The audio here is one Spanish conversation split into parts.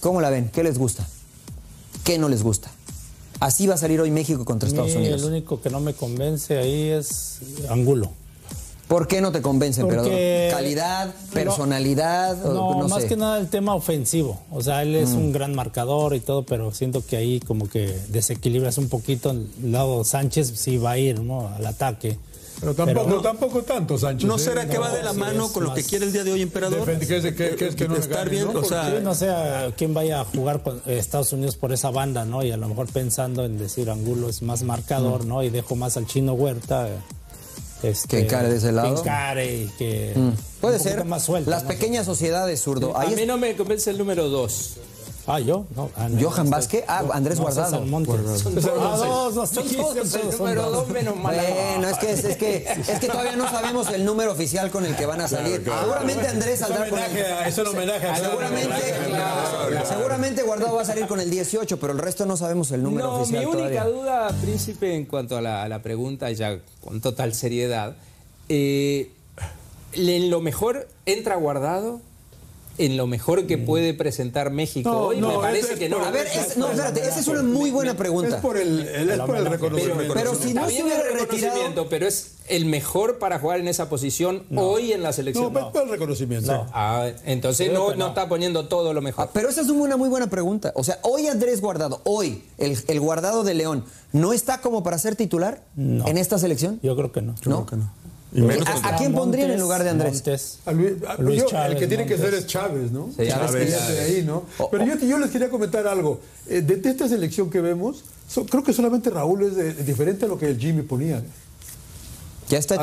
¿Cómo la ven? ¿Qué les gusta? ¿Qué no les gusta? Así va a salir hoy México contra Estados Unidos. El único que no me convence ahí es Angulo. ¿Por qué no te convence, emperador? ¿Calidad? ¿Personalidad? No, más que nada el tema ofensivo. O sea, él es un gran marcador y todo, pero siento que ahí como que desequilibras un poquito. El lado Sánchez sí va a ir, ¿no?, al ataque. Pero tampoco tanto, Sánchez. ¿No será que va de la mano con lo que quiere el día de hoy, emperador? ¿Qué es que no estar bien, ¿no? O sea, sí, no sé a quién vaya a jugar con Estados Unidos por esa banda, ¿no? Y a lo mejor pensando en decir Angulo es más marcador, ¿no? Y dejo más al Chino Huerta. Que encare de ese lado. Que encare y que puede ser más suelto, las ¿no? pequeñas sociedades, zurdo. A mí no me convence el número 2. ¿Yo? No. Johan Vázquez. Andrés Guardado. Son todos el número 2 menos mal. Bueno, es que todavía no sabemos el número oficial con el que van a salir. Seguramente Andrés saldrá con el... Es un homenaje a Seguramente Guardado va a salir con el 18, pero el resto no sabemos el número oficial mi única todavía. duda, Príncipe, en cuanto a la pregunta, ya con total seriedad, en lo mejor entra Guardado, en lo mejor que puede presentar México hoy, me parece que no. A ver, espérate, esa es una muy buena pregunta. Es por el reconocimiento. Pero si no se hubiera retirado... Pero es el mejor para jugar en esa posición hoy en la selección. No, es por el reconocimiento. Entonces no está poniendo todo lo mejor. Pero esa es una muy buena pregunta. O sea, hoy Andrés Guardado, hoy, el Guardado de León, ¿no está como para ser titular en esta selección? Yo creo que no. ¿No? ¿A quién Montes, pondrían en lugar de Andrés? Luis Chávez, el que tiene que Montes. ser es Chávez, ¿no? Sí, Chávez de ahí, ¿no? Pero yo les quería comentar algo. De esta selección que vemos, creo que solamente Raúl es diferente a lo que el Jimmy ponía. Ya está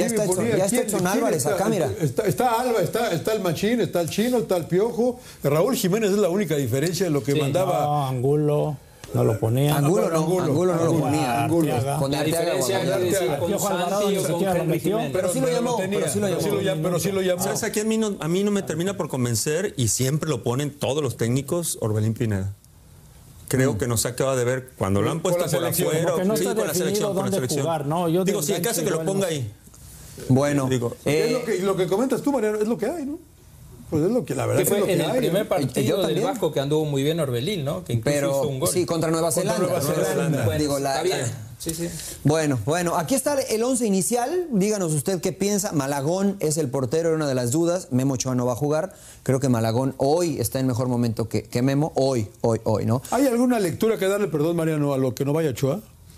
Edson Álvarez acá, mira. Está Alba, está el Machín, está el Chino, está el Piojo. Raúl Jiménez es la única diferencia de lo que mandaba. No, Angulo no lo ponía. Angulo no lo ponía. Con La diferencia es decir con Santi o con Henry Jiménez. Pero sí lo llamó. Pero sí lo llamó. ¿Sabes a quién a mí no me termina por convencer? Y siempre lo ponen todos los técnicos, Orbelín Pineda. Creo que nos acaba de ver cuando lo han puesto por afuera. Porque no Sí, está con la selección. definido dónde jugar, ¿no? Digo, si en caso que lo ponga ahí. Bueno, Lo que comentas tú, Mariano, es lo que hay, ¿no? Pues es lo que la verdad Que fue es lo que en hay, el primer ¿no? partido del Vasco que anduvo muy bien Orbelín, ¿no? Que incluso hizo un gol. Sí, contra Nueva Zelanda. Bueno, Digo, está bien. Sí. Bueno, aquí está el 11 inicial. Díganos usted qué piensa. Malagón es el portero, era una de las dudas. Memo Ochoa no va a jugar. Creo que Malagón hoy está en mejor momento que Memo. Hoy, ¿no? ¿Hay alguna lectura que darle, perdón, Mariano, a lo que no vaya Ochoa?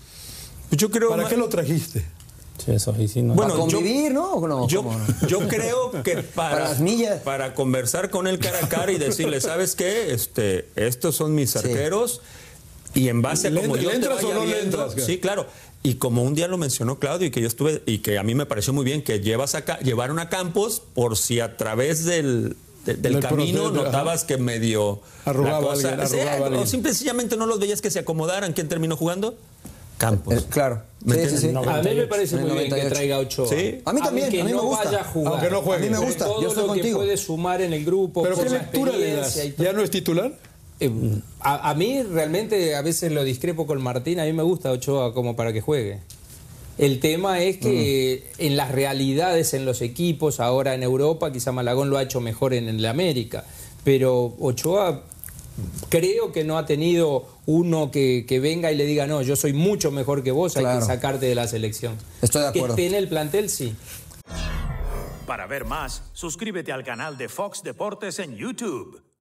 Yo creo. ¿Para qué lo trajiste? Sí, eso sí, sí, no. Bueno, para convivir, ¿no? Yo creo que para las millas. Para conversar con él cara a cara y decirle, ¿sabes qué? Estos son mis arqueros. Y en base a cómo yo te vaya viendo, sí, claro. Y como un día lo mencionó Claudio y que yo estuve y que a mí me pareció muy bien que llevaron a Campos por si a través del camino proceso, notabas que medio arrugaba la cosa, alguien. o sencillamente no los veías que se acomodaran. ¿Quién terminó jugando? Campos. Claro. Sí. A mí me parece muy bien que traiga Ochoa. Sí. A mí también, que a mí no me gusta. vaya a jugar. Aunque no juegue. A mí me gusta, todo yo estoy lo contigo. que puede sumar en el grupo. ¿Pero por qué su lectura le das? experiencia y todo. ¿Ya no es titular? A mí realmente a veces lo discrepo con Martín. A mí me gusta Ochoa como para que juegue. El tema es que en las realidades, en los equipos, ahora en Europa, quizá Malagón lo ha hecho mejor en el América. Pero Ochoa creo que no ha tenido uno que venga y le diga, no, yo soy mucho mejor que vos, hay que sacarte de la selección. Estoy de acuerdo. Que esté en el plantel, sí. Para ver más, suscríbete al canal de Fox Deportes en YouTube.